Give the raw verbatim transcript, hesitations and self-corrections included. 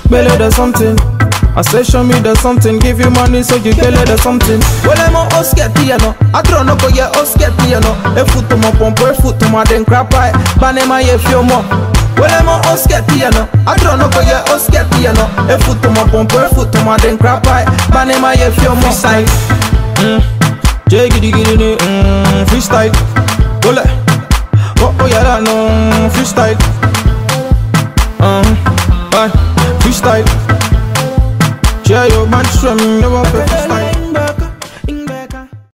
belly the something. I say show me the something, give you money so you belly the something. Well I'm on Oscar piano, I don't know go yeah Oscar piano. A foot to my pump, a foot to my den crap pie, banema ye feel more. Well I'm on Oscar piano, I don't know go yeah Oscar piano. A foot to my pump, a foot to my den crap pie, banema ye feel more. Freestyle, mm, jay giddy giddy, mm, freestyle. Ole, oh oh yeah no, freestyle.